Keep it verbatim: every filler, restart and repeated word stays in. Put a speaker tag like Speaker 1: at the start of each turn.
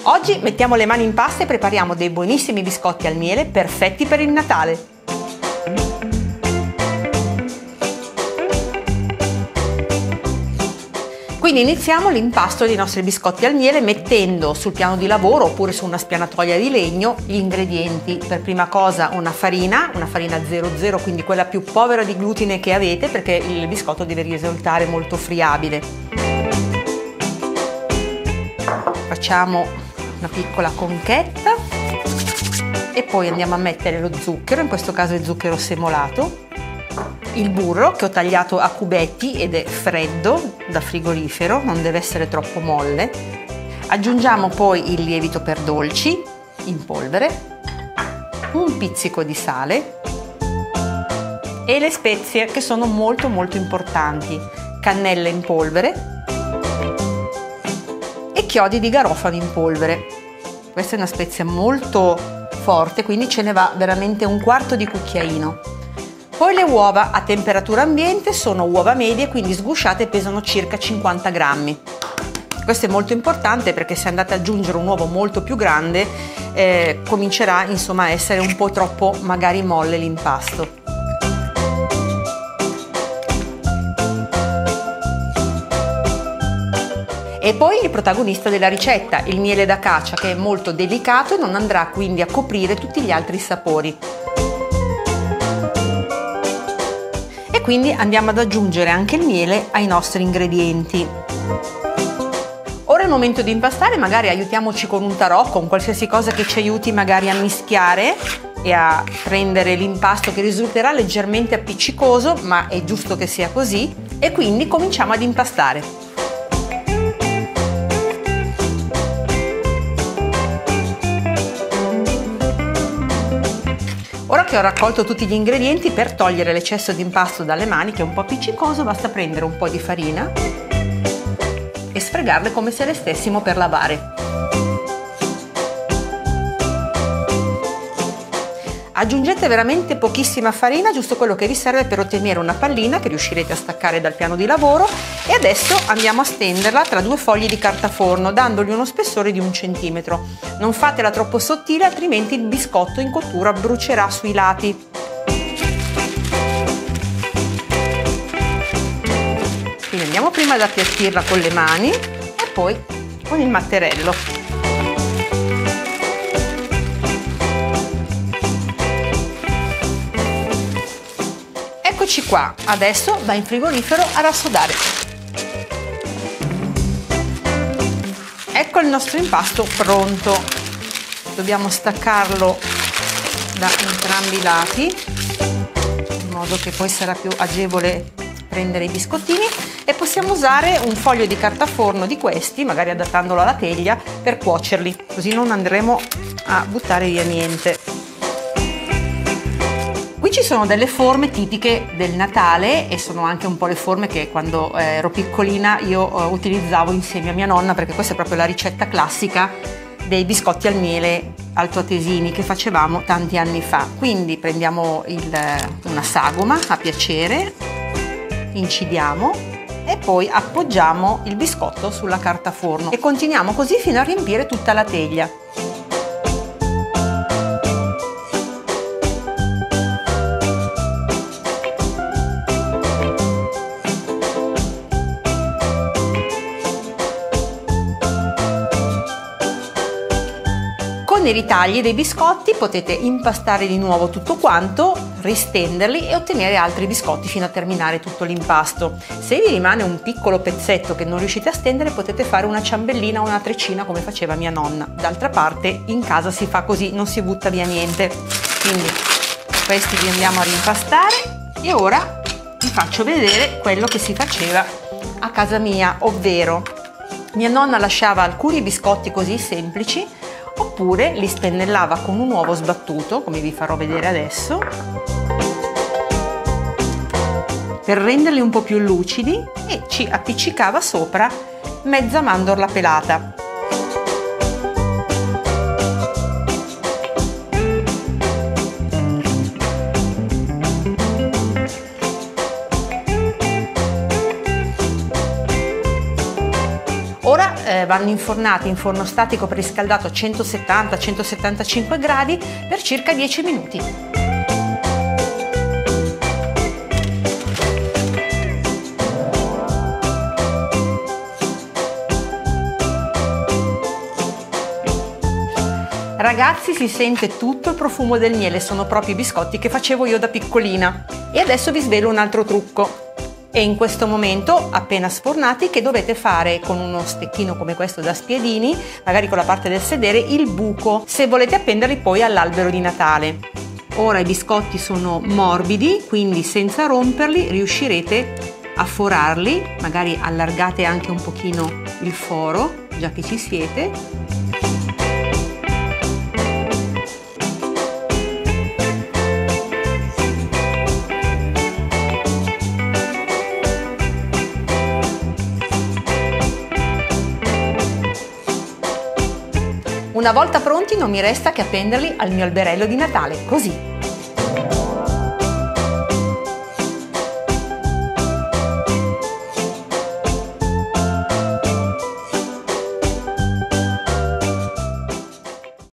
Speaker 1: Oggi mettiamo le mani in pasta e prepariamo dei buonissimi biscotti al miele perfetti per il Natale. Quindi iniziamo l'impasto dei nostri biscotti al miele mettendo sul piano di lavoro oppure su una spianatoia di legno gli ingredienti. Per prima cosa una farina, una farina zero zero, quindi quella più povera di glutine che avete, perché il biscotto deve risultare molto friabile. Facciamo una piccola conchetta e poi andiamo a mettere lo zucchero, in questo caso è zucchero semolato, il burro che ho tagliato a cubetti ed è freddo da frigorifero, non deve essere troppo molle. Aggiungiamo poi il lievito per dolci in polvere, un pizzico di sale e le spezie che sono molto molto importanti, cannella in polvere e chiodi di garofano in polvere. Questa è una spezia molto forte, quindi ce ne va veramente un quarto di cucchiaino. Poi le uova a temperatura ambiente sono uova medie, quindi sgusciate, pesano circa cinquanta grammi. Questo è molto importante perché se andate ad aggiungere un uovo molto più grande eh, comincerà insomma a essere un po' troppo magari molle l'impasto. E poi il protagonista della ricetta, il miele d'acacia, che è molto delicato e non andrà quindi a coprire tutti gli altri sapori. Quindi andiamo ad aggiungere anche il miele ai nostri ingredienti. Ora è il momento di impastare, magari aiutiamoci con un tarò, con qualsiasi cosa che ci aiuti magari a mischiare e a rendere l'impasto che risulterà leggermente appiccicoso, ma è giusto che sia così, e quindi cominciamo ad impastare. Ora che ho raccolto tutti gli ingredienti, per togliere l'eccesso di impasto dalle mani, che è un po' appiccicoso, basta prendere un po' di farina e sfregarle come se le stessimo per lavare. Aggiungete veramente pochissima farina, giusto quello che vi serve per ottenere una pallina che riuscirete a staccare dal piano di lavoro, e adesso andiamo a stenderla tra due fogli di carta forno dandogli uno spessore di un centimetro. Non fatela troppo sottile, altrimenti il biscotto in cottura brucerà sui lati. Quindi andiamo prima ad appiattirla con le mani e poi con il matterello. Eccoci qua, adesso va in frigorifero a rassodare. Ecco il nostro impasto pronto. Dobbiamo staccarlo da entrambi i lati, in modo che poi sarà più agevole prendere i biscottini, e possiamo usare un foglio di carta forno di questi, magari adattandolo alla teglia, per cuocerli, così non andremo a buttare via niente. Qui ci sono delle forme tipiche del Natale e sono anche un po' le forme che quando ero piccolina io utilizzavo insieme a mia nonna, perché questa è proprio la ricetta classica dei biscotti al miele altoatesini che facevamo tanti anni fa. Quindi prendiamo il, una sagoma a piacere, incidiamo e poi appoggiamo il biscotto sulla carta forno e continuiamo così fino a riempire tutta la teglia. Con i ritagli dei biscotti potete impastare di nuovo tutto quanto, ristenderli e ottenere altri biscotti fino a terminare tutto l'impasto. Se vi rimane un piccolo pezzetto che non riuscite a stendere, potete fare una ciambellina o una treccina come faceva mia nonna. D'altra parte in casa si fa così, non si butta via niente. Quindi questi li andiamo a rimpastare e ora vi faccio vedere quello che si faceva a casa mia, ovvero mia nonna lasciava alcuni biscotti così semplici, oppure li spennellava con un uovo sbattuto, come vi farò vedere adesso, per renderli un po' più lucidi, e ci appiccicava sopra mezza mandorla pelata. cioè vanno infornati in forno statico preriscaldato a centosettanta centosettantacinque gradi per circa dieci minuti. Ragazzi, si sente tutto il profumo del miele, sono proprio i biscotti che facevo io da piccolina. E adesso vi svelo un altro trucco. È in questo momento, appena sfornati, che dovete fare con uno stecchino come questo da spiedini, magari con la parte del sedere, il buco, se volete appenderli poi all'albero di Natale. Ora i biscotti sono morbidi, quindi senza romperli riuscirete a forarli, magari allargate anche un pochino il foro, già che ci siete. Una volta pronti non mi resta che appenderli al mio alberello di Natale, così.